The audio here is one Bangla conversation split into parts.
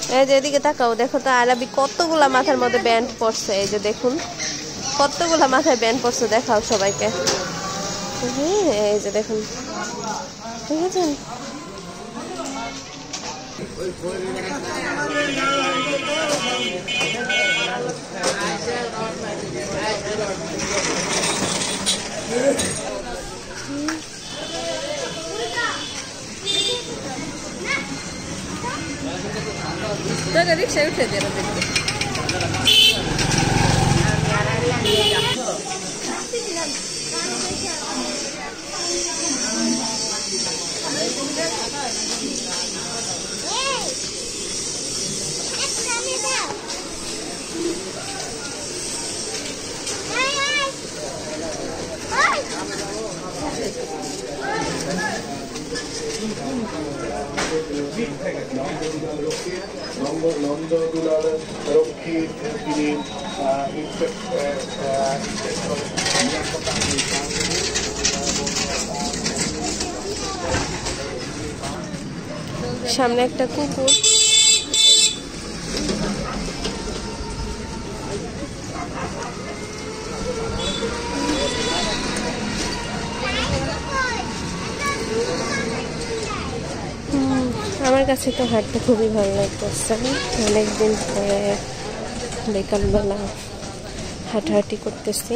এই যে এদিকে তাকাও, দেখো তো আরবি কতগুলা মাথার মধ্যে ব্যান্ড পড়ছে। এই যে দেখুন কতগুলা মাথায় ব্যান্ড পড়ছে, দেখাও সবাইকে। এই যে দেখুন, ঠিক আছে। রিক্সায় উঠে দিয়ে সামনে একটা কুকুর। আমার কাছে তো হাঁটতে খুবই ভালো লাগতেছে। অনেকদিন পরে বিকালবেলা হাঁটাহাঁটি করতেছি।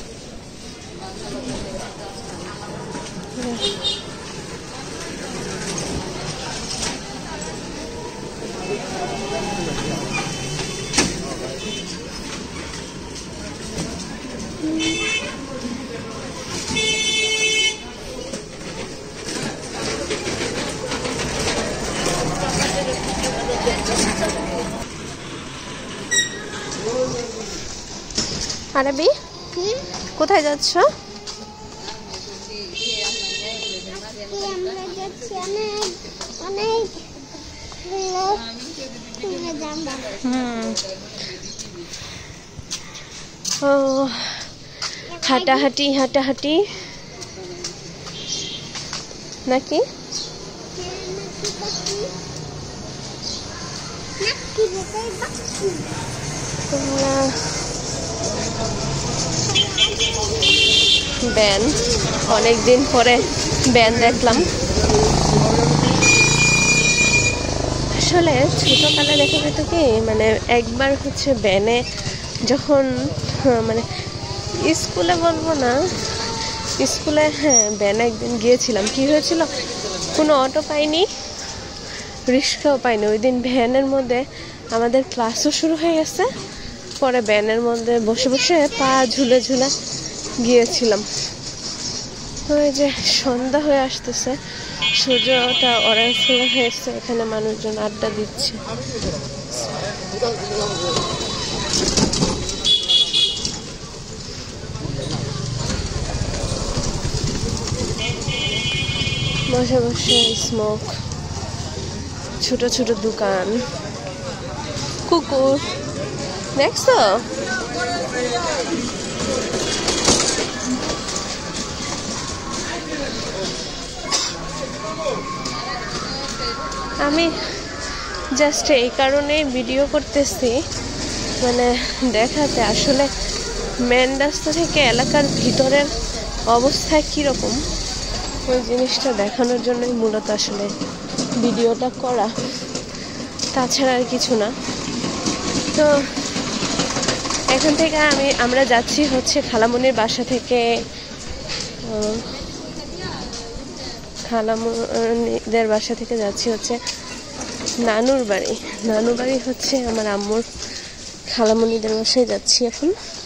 আরবি কোথায় যাচ্ছ? ও হাঁটাহাঁটি হাঁটাহাঁটি নাকি? ব্যান, অনেকদিন পরে ব্যান দেখলাম। আসলে ছোটকালে দেখা যেত কি, মানে একবার হচ্ছে ব্যানে যখন মানে স্কুলে বলবো না, স্কুলে হ্যাঁ ব্যানে একদিন গিয়েছিলাম। কি হয়েছিল, কোনো অটো পাইনি, রিক্সাও পাইনি। ওই দিন ভ্যানের মধ্যে আমাদের ক্লাসও শুরু হয়ে গেছে, পরে ভ্যানের মধ্যে বসে বসে পা ঝুলে ঝুলে গিয়েছিলাম। ওই যে সন্ধ্যা হয়ে আসতেছে, সূর্যটা অরেঞ্জ হয়ে এসছে, এখানে মানুষজন আড্ডা দিচ্ছে। বসে বসে স্মোক, ছোট ছোট দোকান, কুকুর দেখছো? আমি জাস্ট এই কারণেই ভিডিও করতেছি, মানে দেখাতে আসলে মেন রাস্তা থেকে এলাকার ভিতরের অবস্থা কীরকম ওই জিনিসটা দেখানোর জন্যই মূলত আসলে ভিডিওটা করা, তাছাড়া আর কিছু না। তো এখান থেকে আমরা যাচ্ছি হচ্ছে খালামণির বাসা থেকে, খালামণিদের বাসা থেকে যাচ্ছি হচ্ছে নানুর বাড়ি। নানুর বাড়ি হচ্ছে আমার আম্মুর খালামণিদের বাসায় যাচ্ছি এখন।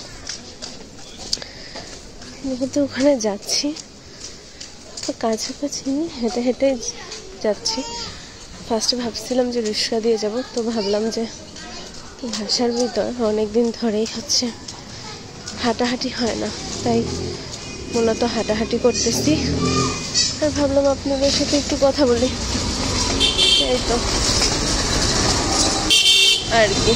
যেহেতু ওখানে যাচ্ছি তো কাছাকাছি হেঁটে হেঁটে যাচ্ছি। ফার্স্টে ভাবছিলাম যে রিক্সা দিয়ে যাব, তো ভাবলাম যে বাসার ভিতর অনেকদিন ধরেই হচ্ছে হাঁটাহাঁটি হয় না, তাই মূলত হাঁটাহাঁটি করতেছি। আর ভাবলাম আপনাদের সাথে একটু কথা বলি, এই তো আর কি।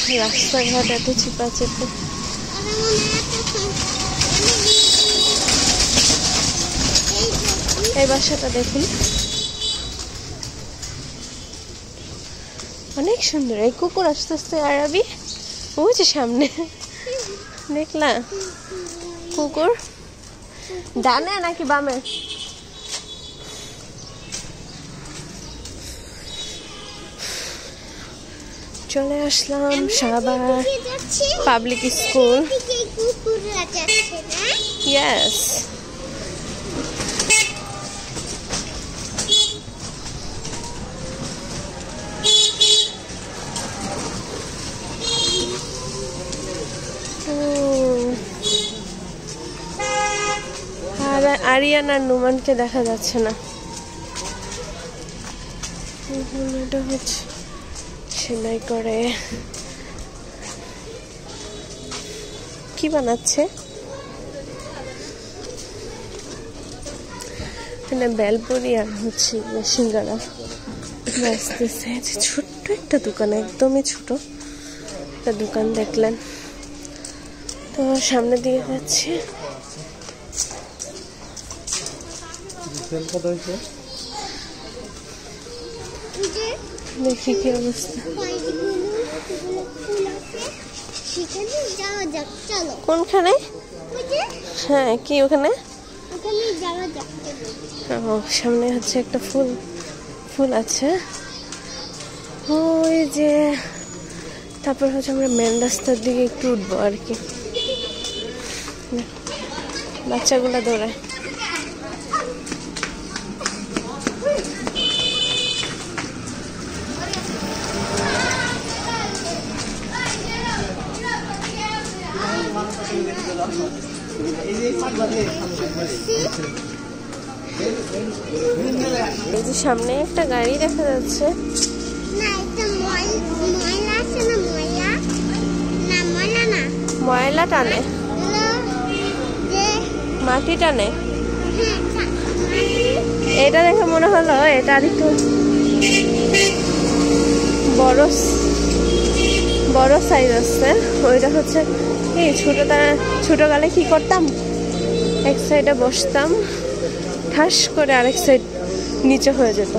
রাস্তাঘাট এত চিপা চেপে। এই বাসাটা দেখুন, অনেক সুন্দর। এই কুকুর আস্তে আস্তে আরবি ওই যে সামনে দেখলা কুকুর, ডানে নাকি বামে? চলে আসলাম সাবার পাবলিক স্কুল। ইয়েস, আর আরিয়ান আর নুমানকে দেখা যাচ্ছে না। এটা হচ্ছে সেলাই করে, কি বানাচ্ছে? এখানে বেলপুরি আর হচ্ছে সিঙ্গারা বাজতেছে। ছোট্ট একটা দোকান, একদমই ছোট একটা দোকান দেখলেন তো। সামনে দিয়ে যাচ্ছে, দেখি কি অবস্থা। কোনখানে? হ্যাঁ, কি ওখানে? সামনে হচ্ছে একটা ফুল আছে ওই যে। তারপর হচ্ছে আমরা মেন রাস্তার দিকে একটু উঠবো আর কি। বাচ্চাগুলা দৌড়ায়। এই যে সামনে একটা গাড়ি দেখা যাচ্ছে, ময়লা টানে, মাটি টানে। এটা দেখে মনে হলো এটা আর একটু বড় সাইজ আছে। ওইটা হচ্ছে কি ছোটকালে কি করতাম, এক সাইডে বসতাম, ঠাস করে আরেক সাইড নিচে হয়ে যেত,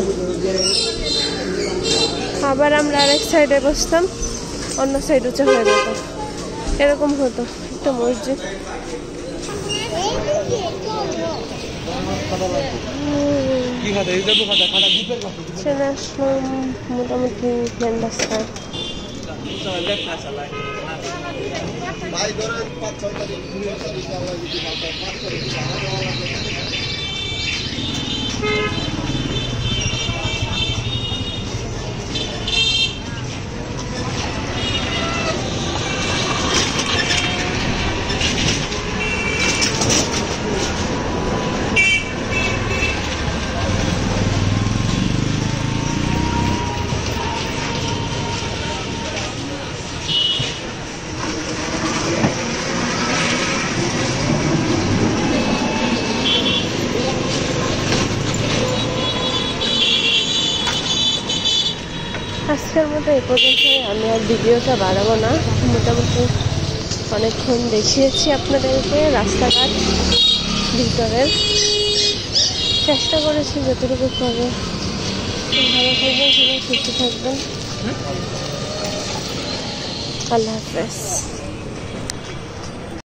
আবার আমরা আরেক সাইডে বসতাম, অন্য সাইড উঁচু হয়ে যেত, এরকম হতো। একটা মসজিদ, চলে আসলাম মোটামুটি মেন রাস্তায়। আজকের মতো এই পর্যন্তই। আমি আর ভিডিওটা বাড়াবো না, মোটামুটি অনেকক্ষণ দেখিয়েছি আপনাদেরকে রাস্তাঘাট ভিতরের। চেষ্টা করেছি যতটুকু করে। ভালো থাকবেন, সবাই সুস্থ থাকবেন। আল্লাহ হাফেজ।